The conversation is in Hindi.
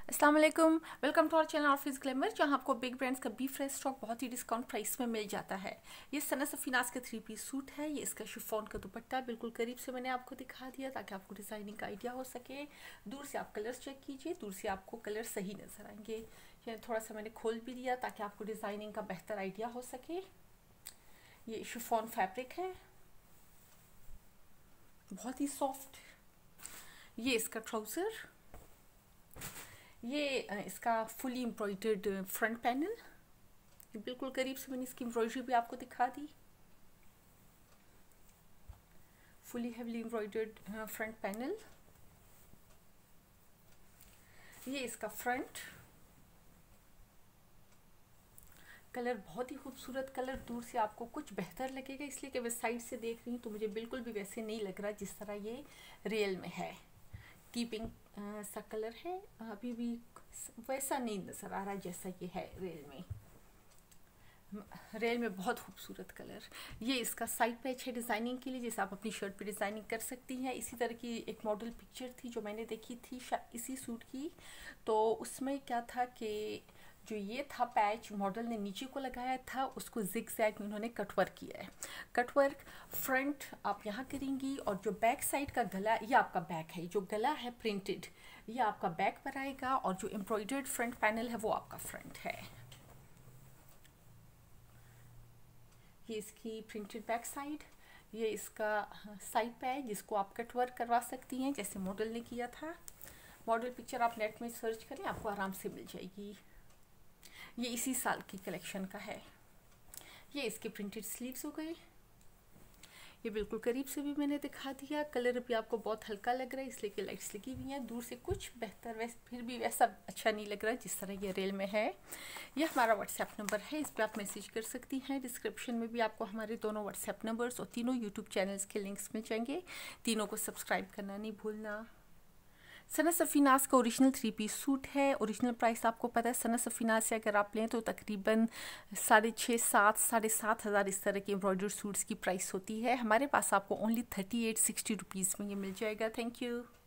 अस्सलाम वालेकुम, welcome to our channel Office Glamour, जहां आपको बिग ब्रांड्स का बी फ्रेश स्टॉक बहुत ही डिस्काउंट प्राइस में मिल जाता है। ये सना सफीनाज का 3 पीस सूट है। ये इसका शिफॉन का दुपट्टा बिल्कुल करीब से मैंने आपको दिखा दिया ताकि आपको डिज़ाइनिंग का आइडिया हो सके। दूर से आप कलर्स चेक कीजिए, दूर से आपको कलर सही नज़र आएंगे। ये थोड़ा सा मैंने खोल भी दिया ताकि आपको डिज़ाइनिंग का बेहतर आइडिया हो सके। ये शिफॉन फैब्रिक है, बहुत ही सॉफ्ट। ये इसका ट्राउज़र, ये इसका फुली एम्ब्रॉयडर्ड फ्रंट पैनल। ये बिल्कुल करीब से मैंने इसकी एम्ब्रॉयडरी भी आपको दिखा दी। Fully heavily embroidered front panel. ये इसका फ्रंट कलर बहुत ही खूबसूरत कलर। दूर से आपको कुछ बेहतर लगेगा इसलिए कि मैं साइड से देख रही हूँ तो मुझे बिल्कुल भी वैसे नहीं लग रहा जिस तरह ये रियल में है। कीपिंग सा कलर है, अभी भी वैसा नहीं नज़र आ रहा जैसा ये है रियल में। रियल में बहुत खूबसूरत कलर। ये इसका साइड पैच है डिज़ाइनिंग के लिए, जैसे आप अपनी शर्ट पे डिज़ाइनिंग कर सकती हैं। इसी तरह की एक मॉडल पिक्चर थी जो मैंने देखी थी इसी सूट की, तो उसमें क्या था कि जो ये था पैच मॉडल ने नीचे को लगाया था, उसको जिग जैग में उन्होंने कटवर्क किया है। कटवर्क फ्रंट आप यहाँ करेंगी और जो बैक साइड का गला, ये आपका बैक है, जो गला है प्रिंटेड ये आपका बैक पर आएगा और जो एम्ब्रॉयडर्ड फ्रंट पैनल है वो आपका फ्रंट है। ये इसकी प्रिंटेड बैक साइड। ये इसका साइड पैच जिसको आप कट वर्क करवा सकती हैं जैसे मॉडल ने किया था। मॉडल पिक्चर आप नेट में सर्च करें, आपको आराम से मिल जाएगी। ये इसी साल की कलेक्शन का है। ये इसके प्रिंटेड स्लीव्स हो गए। ये बिल्कुल करीब से भी मैंने दिखा दिया। कलर भी आपको बहुत हल्का लग रहा है इसलिए कि लाइट्स लगी हुई हैं। दूर से कुछ बेहतर फिर भी वैसा अच्छा नहीं लग रहा जिस तरह ये रियल में है। ये हमारा व्हाट्सएप नंबर है, इस पर आप मैसेज कर सकती हैं। डिस्क्रिप्शन में भी आपको हमारे दोनों व्हाट्सएप नंबर्स और तीनों यूट्यूब चैनल्स के लिंक्स मिल जाएंगे। तीनों को सब्सक्राइब करना नहीं भूलना। सना सफीनाज का ओरिजिनल 3 पीस सूट है। ओरिजिनल प्राइस आपको पता है, सना सफीनाज से अगर आप लें तो तकरीबन 6,500 7,500 इस तरह के एम्ब्रॉयडर्ड सूट्स की प्राइस होती है। हमारे पास आपको ओनली 38-60 रुपीज़ में ये मिल जाएगा। Thank you.